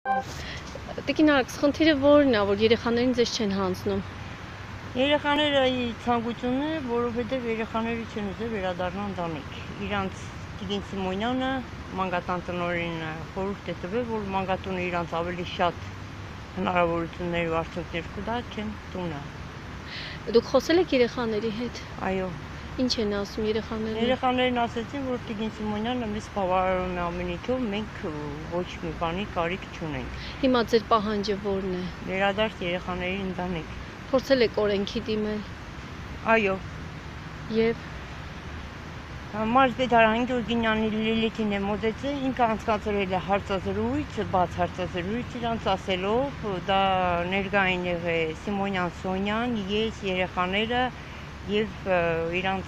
Տիկին Արաքս, խնդիրը որն է, որ երեխաներին ձեզ չեն հանձնում։ Երեխաները ցանկությունն է, որովհետև երեխաները չեն ուզել վերադառնալ ընտանիք։ Իրանց Տիկին Սիմոնյանը մանկատան տնօրենը խորհուրդ է տվել, որ մանկատունը իրանց ավելի շատ հնարավորություններ ու արդյունքներ կտա, չեն տունը։ Դուք խոսել եք երեխաների հետ։ Այո։ Ինչ են ասում երեխաները։ Երեխաներն ասեցին, որ Տիկին Սիմոնյանը մեզ բավարարում է ամեն ինչով, մենք ոչ մի բանի կարիք չունենք։ Հիմա ձեր պահանջը որն է։ Վերադարձ երեխաների ընտանիք։ Փորձել եք օրենքի դիմել։ Այո։ Եվ Մարզպետարան Գյուրգինյանի Լիլիթին է մոտեցել, ինքը անցկացրել է հարցազրույց, բաց հարցազրույց իրանց ասելով, դա ներկային եղել Սիմոնյան Սոնյան, ես, երեխաները եւ իրանց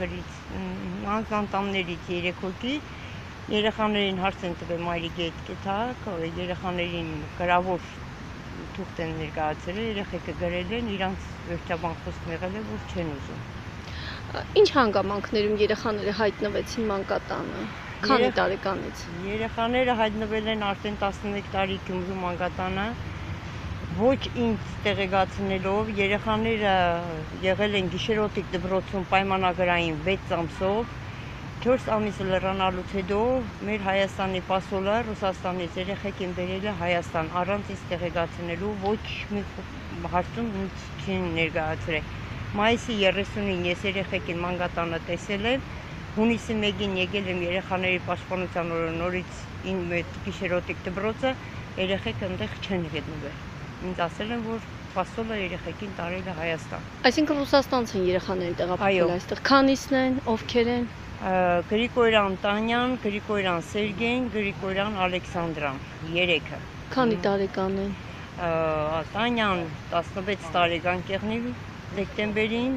անձնանտամներից 3 հոգի երեխաներին հարց են տվել մայրիկի հետ կետակ, երեխաներին գրավոր թուղթ են ներկայացրել, երեխեքը գրել են, իրանց վերջաբան խոսքն եղել է, որ չեն ուզում։ Ինչ հանգամանքներում երեխաները հայտնվեցին մանկատանը։ Քանի տարեկանից։ Երեխաները հայտնվել են արդեն 11 տարի Գյումրու մանկատանը, ոչ ինձ տեղեկացնելով, երեխաները եղել են գիշերօթիկ դպրոցում պայմանագրային 6 ամսով, 4 ամիս լրանալուց հետո մեր Հայաստանի պասոլը Ռուսաստանից երեխեքին բերել է Հայաստան, առանց ինձ տեղեկացնելու, ոչ մի հարցում ինձ չեն ներկայացրել։ Մայիսի 30-ին ես երեխեքին մանկատանը տեսել եմ, հունիսի 1-ին եկել եմ երեխաների պաշտպանության օրը նորից գիշերօթիկ դպրոցը, երեխեքը այնտեղ չեն գտնվել։ Ինձ ասել են, որ պասոլը երեխեքին տարել է Հայաստան։ Այսինքն Ռուսաստանից են երեխաներին տեղափոխել այստեղ։ Քանիսն են, ովքեր են։ Գրիգորյան Տանյան, Գրիգորյան Սերգեյն, Գրիգորյան Ալեքսանդրան, 3-ը։ Քանի տարեկան են։ Տանյան 16 տարեկան կեղնի դեկտեմբերին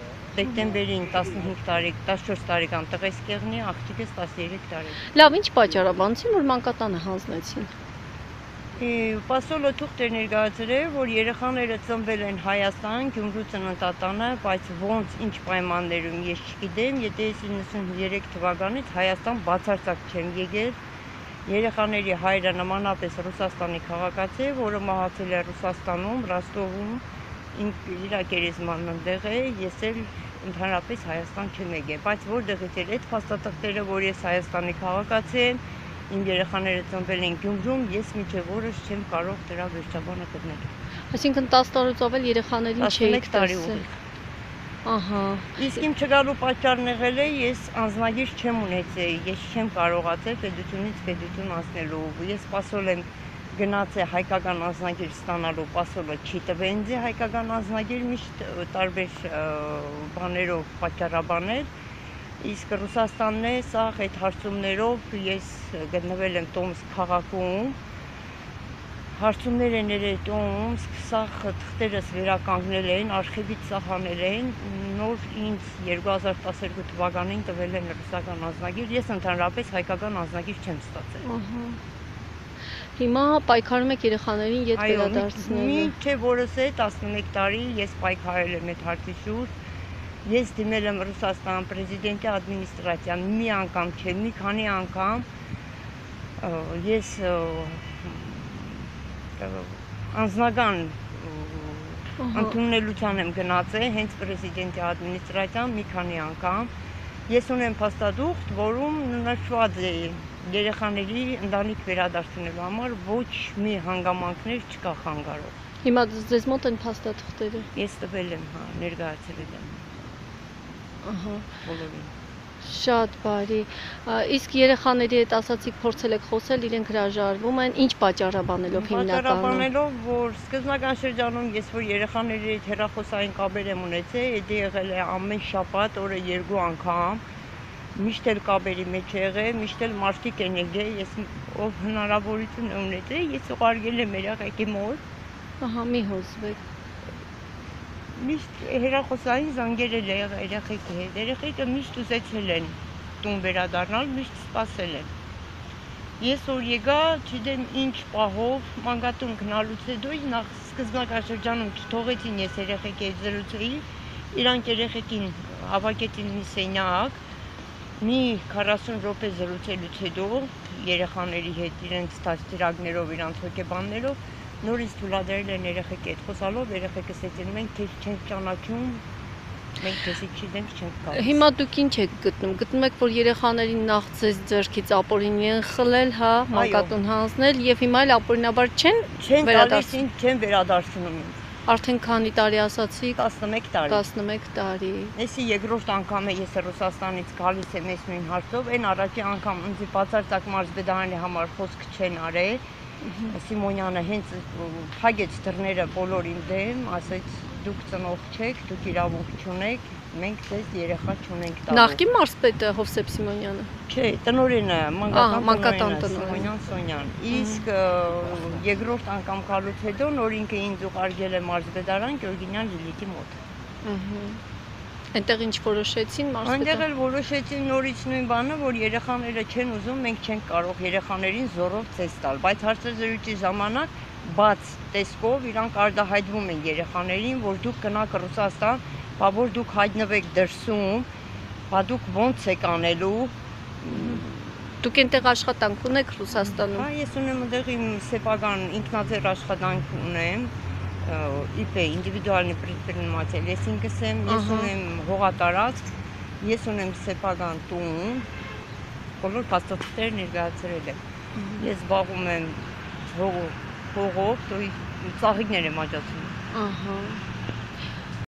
14 տարեկան տղես կեղնի, աղջիկս 13 տարեկան։ Լավ, ինչ պատճառաբանեցին, որ մանկատանը հանձնեցին։ Պասոլը թուղթ էր ներկայացրել, որ երեխաները ծնվել են Հայաստան, Գյումրու ծննդատանը, բայց ոնց ինչ պայմաններում ես չգիտեմ, եթե ես 93 թվականից Հայաստան բացարձակ չեմ եկել, երեխաների հայրը նմանապես Ռուսաստանի քաղաքացի է, որը մահացել է Ռուսաստանում, Ռոստովում, իր գերեզմանն ընդեղ է, ես էլ ընդհանրապես Հայաստան չեմ եկել, բայց որտեղից էր այդ փաստաթղթերը, որ ես Հայաստանի քաղաքացի եմ, իմ երեխաները ծնվել են Գյումրում, ես մինչև օրս չեմ կարող դրա վերջաբանը գտնել։ Այսինքն 10 տարուց ավել երեխաներին չէիք տեսել։ Ահա։ Իսկ իմ չգալու պատճառն եղել է, ես անձնագիր չեմ ունեցել, ես չեմ կարողացել պետությունից պետություն անցնելու։ Ես պասոլ եմ գնացել հայկական անձնագիր ստանալու, պասոլը չի տվել ինձ հայկական անձնագիր, միշտ տարբեր բաներով պատճառաբանել, իսկ Ռուսաստանն է, սա այդ հարցումներով ես գտնվել եմ Տոմսկ քաղաքում, հարցումներ են եղել Տոմսկ, սա թղթերս վերականգնել են, արխիվից սահանել են, նոր ինձ 2012 թվականին տվել են ռուսական անձնագիր, ես ընդհանրապես հայկական անձնագիր չեմ ստացել։ Հիմա պայքարում եք երեխաներին ետ վերադարձնելու։ Մինչև օրս է 11 տարի ես պայքարել եմ այդ հարցի շուրջ։ Ես դիմել եմ Ռուսաստան պրեզիդենտի ադմինիստրացիան մի անգամ չէ, մի քանի անգամ ես անձնական ընդունելության եմ գնացել հենց պրեզիդենտի ադմինիստրացիան մի քանի անգամ։ Ես ունեմ փաստաթուղթ, որում նշված է երեխաների ընտանիք վերադարձնելու համար ոչ մի հանգամանքներ չկա խանգարող։ Հիմա ձեզ մոտ են փաստաթղթերը։ Ես տվել եմ, հա, ներկայացրել եմ։ Ահա։ Բոլորին։ Շատ բարի։ Իսկ երեխաների հետ ասացիք փորձել եք խոսել, իրենք հրաժարվում են, ինչ պատճառաբանելով հիմնականում։ Պատճառաբանելով, որ սկզբնական շրջանում ես որ երեխաների հետ հեռախոսային կապեր եմ ունեցել, դա եղել է ամեն շաբաթ օրը 2 անգամ, միշտ էլ կապերի մեջ եղել, միշտ էլ մարդիկ են եկել, ես ով հնարավորություն ունեցել, ես ուղարկել եմ երեխեքի մոտ։ Ահա, մի հոզվեք։ Միշտ հեռախոսային զանգեր էլ եղել երեխեքի հետ, երեխեքը միշտ ուզեցել են տուն վերադառնալ, միշտ սպասել են։ Ես որ եկա, չգիտեմ ինչ պահով, մանկատուն գնալուց հետո նախ սկզբնական շրջանում չթողեցին ես երեխեքի հետ զրուցեի, իրանք երեխեքին հավաքեցին մի սենյակ, Մի 40 րոպե զրուցելուց հետո երեխաների հետ իրենց դաստիարակներով, իրանց հոգեբաններով նորից թույլատրել են երեխեքի հետ խոսալով, երեխեքը ասեցին մենք քեզ չենք ճանաչում, մենք քեզ չգիտենք, չենք գալիս։ Հիմա դուք ինչ եք գտնում։ Գտնում եք, որ երեխաներին նախ ձեզ ձեռքից ապօրինի են խլել, հա, մանկատուն հանձնել եւ հիմա էլ ապօրինաբար չեն վերադարձնում, չեն վերադարձնում ինձ։ Արդեն քանի տարի ասացիք։ 11 տարի։ 11 տարի։ Էսի երկրորդ անգամ է ես Ռուսաստանից գալիս եմ այս նույն հարցով, այն առաջի անգամ ինձ բացարձակ մարզպետարանի համար խոսք չեն արել։ Սիմոնյանը հենց փակեց դռները բոլորին դեմ, ասեց դուք ծնող չեք, դուք իրավունք չունեք, մենք ձեզ երեխա չունենք տալու։ Նախկին մարզպետը Հովսեփ Սիմոնյանը։ Չէ, տնօրենը, մանկատան տնօրենը Սիմոնյան Սոնյան։ Իսկ երկրորդ անգամ գալուց հետո նոր ինքը ինձ ուղարկել է մարզպետարան Գյորգինյան Լիլիթի մոտ։ Այնտեղ ինչ որոշեցին Այնտեղ մարզպետը։ էլ որոշեցին նորից նույն բանը, որ երեխաները չեն ուզում, մենք չենք կարող երեխաներին զորով ցես տալ, բայց հարցազրույցի ժամանակ բաց տեսքով իրանք արտահայտվում են երեխաներին, որ դուք գնաք Ռուսաստան, բա որ դուք հայտնվեք դրսում, բա դուք ո՞նց եք անելու։ Դուք այնտեղ աշխատանք ունեք Ռուսաստանում։ Հա, ես ունեմ այնտեղ իմ սեփական ինքնաձեռ աշխատանք ունեմ, ԻՊ ինդիվիդուալնի предприниматель, ես ինքս եմ, ես ունեմ հողատարածք, ես ունեմ սեփական տուն, բոլոր փաստաթղթերը ներկայացրել եմ։ Ես զբաղվում եմ հողով, ծաղիկներ եմ աճացնում։ Ահա։